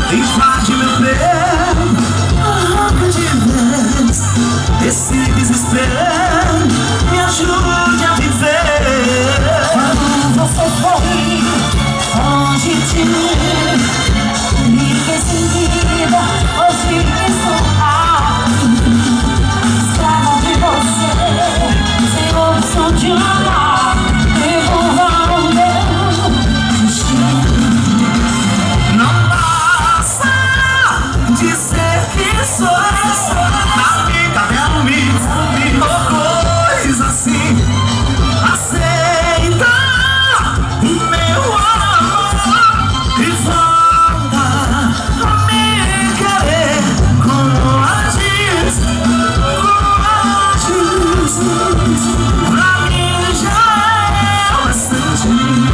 invade meu peito, arranca de vez esse desespero, me ajude a viver. Quando você foi longe de mim, me fez sem vida, hoje estou aqui, escravo de você, sem opção de amar, devolva o meu destino. Não basta dizer que sou amiga, me ou coisa assim. Aceita o meu amor e volta a me querer como antes, pra mim já é bastante.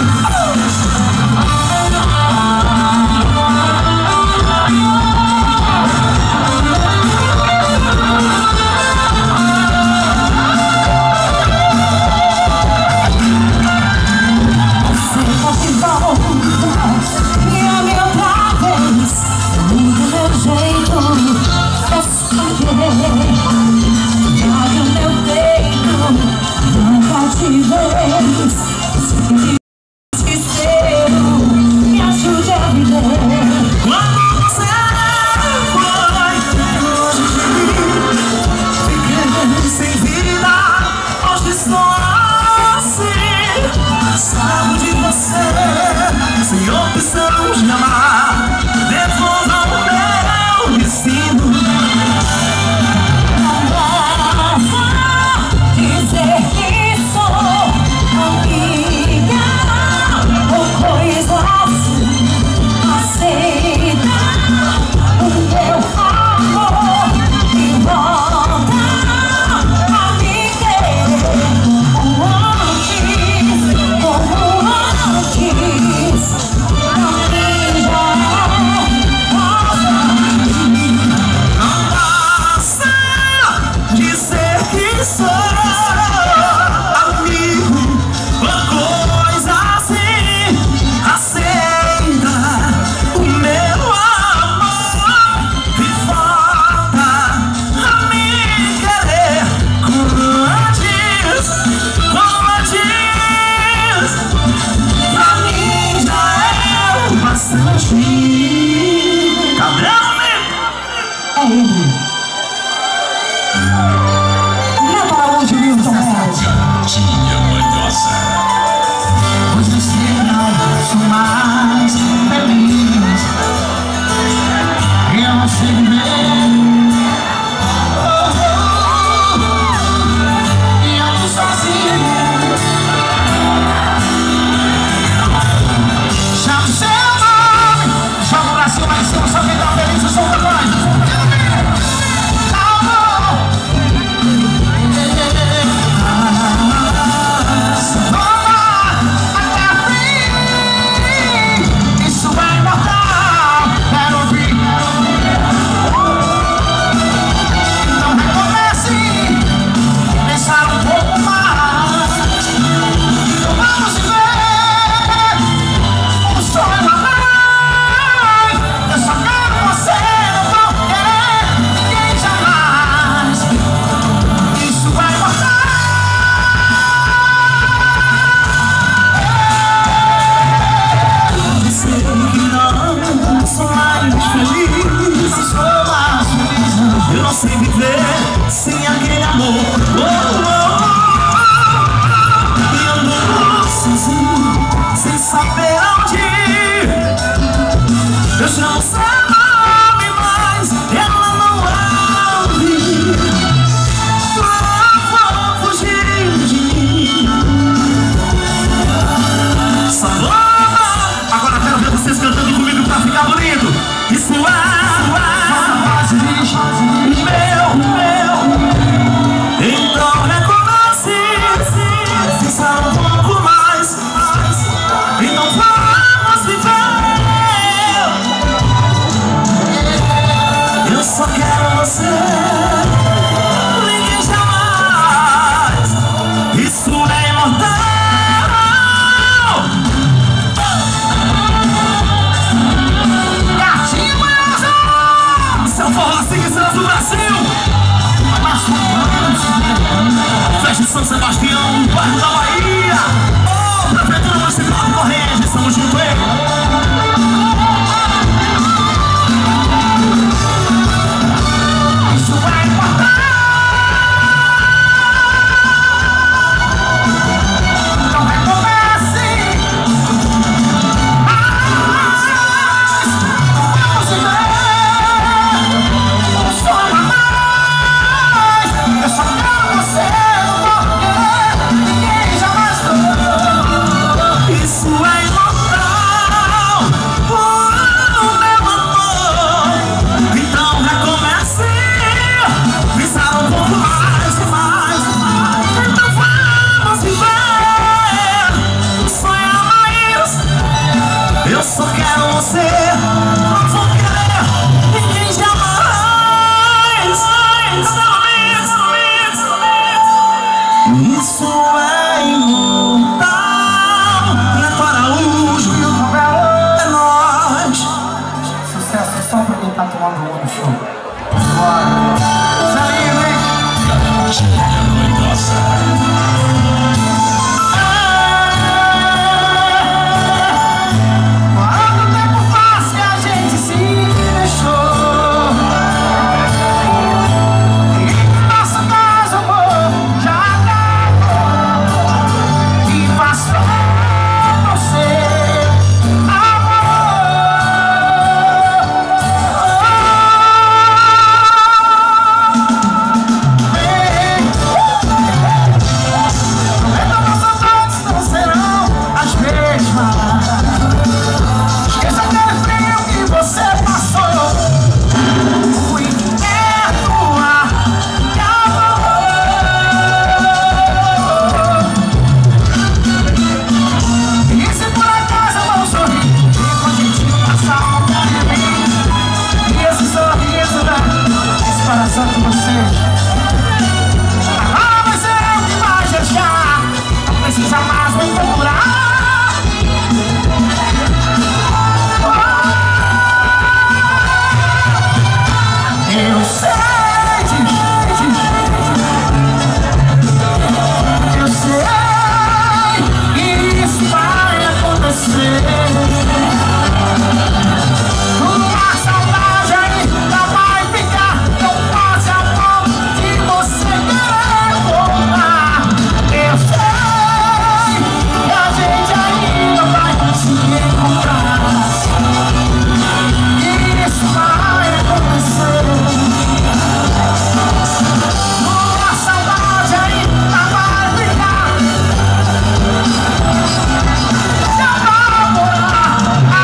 Sem opção de amar, devolva o meu destino. Não basta dizer que sou amiga ou coisa assim. Aceita o meu amor e volta a me querer como antes, como antes. Sou amigo, uma coisa assim. Aceita o meu amor e volta a me querer como antes, como antes. Pra mim já é o bastante. Cabrão, é ele. Tia Manhosa. Hoje eu sou mais feliz. Eu não sei viver. E eu tô sozinho. Chama o seu nome, joga pra cima e cima, só quem tá feliz, eu sou capaz. Eu não sei viver sem aquele amor. E ando sozinho, sem saber onde ir. Eu chamo seu nome, mas ela não ouve. Vou fugir de mim. Saloma, agora quero ver vocês cantando comigo pra ficar bonito. Isso é então recomece, pensar um pouco mais, então vamos viver. Eu só quero você, ninguém jamais. Isso é imortal. Sebastião, bairro da Bahia. Ô, Prefeitura Municipal de Corrêa, estamos juntos aí. Isso vai importar. Não vai comer assim. Mas vamos ver. Só uma mais. Eu só quero você. Ninguém jamais falou. Isso é imortal, meu amor. Então recomece. Pensar um pouco mais e mais. Então vamos viver. Sonhar mais. Eu só quero você. Não vou querer ninguém jamais. Isso é imortal. Neto Araújo, é nóis. Sucesso só pra quem tá tomando um no show. Bora. Salinho, hein? Gatinha noidosa. Quanto tempo faz que a gente se deixou? E que nosso caso, amor, já acabou. E passou você, amor. Então nossas noites não serão as mesmas. Esqueça aquele frio que você passou. O inverno acabou. E se por acaso eu não sorrir, fico a gente passar um pouco de mim. E esse sorriso, né? Esse coração de vocês. Agora vai ser eu que vai deixar. Não precisa mais me procurar. Eu sei, que isso vai acontecer. Uma saudade ainda vai ficar tão forte a ponto de você querer voltar. Eu sei que a gente ainda vai se encontrar. E isso vai acontecer. Uma saudade ainda vai ficar. Já vai morar.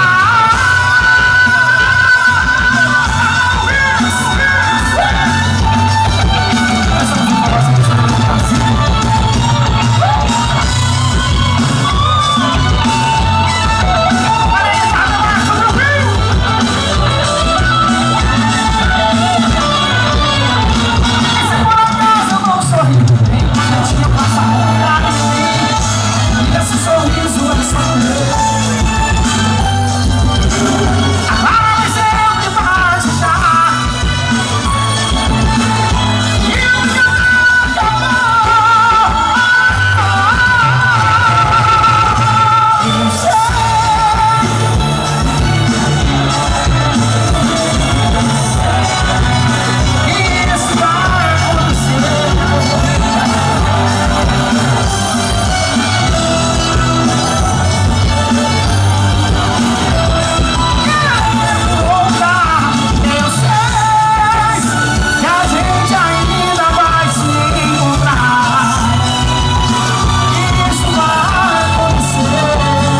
Se por acaso eu não sorrir, nem quando eu tinha passado vontade de mim. E esse sorriso é só meu. Agora vai ser eu que vai te chamar. E o que acabou. Eu sei. E isso vai acontecer. Eu sei que a gente ainda vai se encontrar. E isso vai acontecer.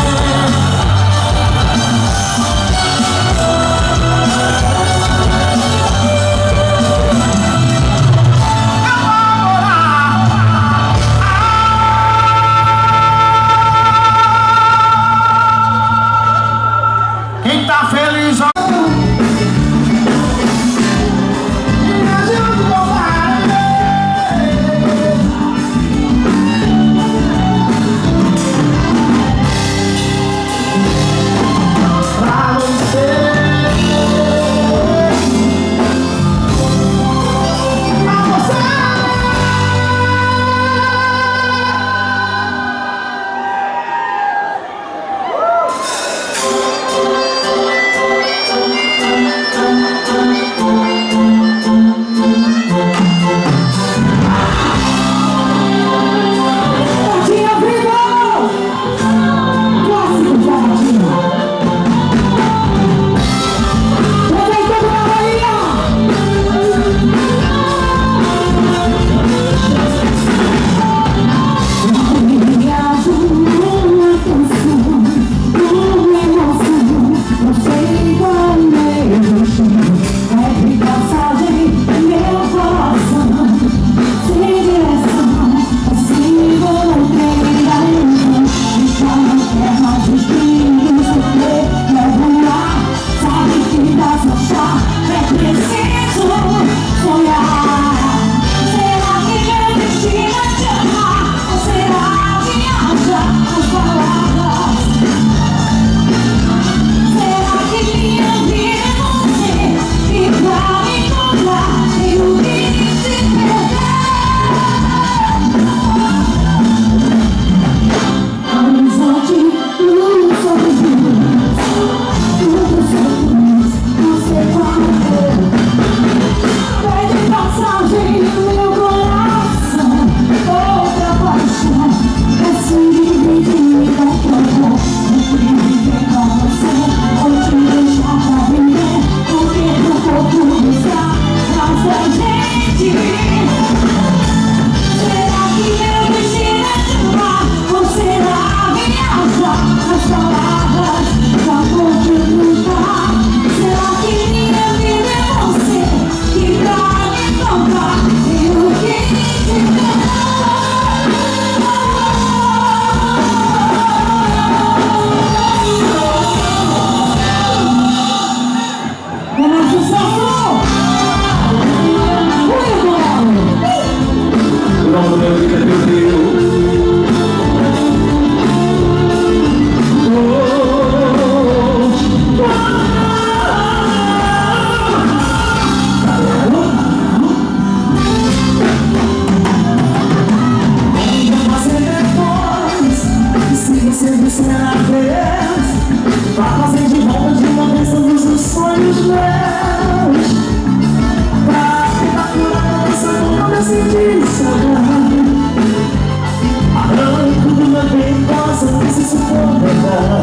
Quem tá feliz, ó. Pra você. Pra você. Arranco de uma vez, posso, se for verdade.